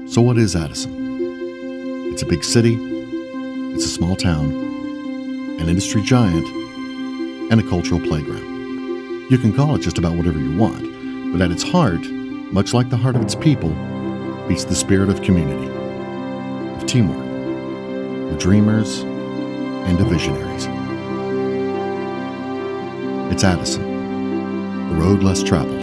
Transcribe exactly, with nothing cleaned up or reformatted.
So what is Addison? It's a big city, it's a small town, an industry giant, and a cultural playground. You can call it just about whatever you want, but at its heart, much like the heart of its people, beats the spirit of community, of teamwork, of dreamers, and of visionaries. It's Addison, the road less traveled.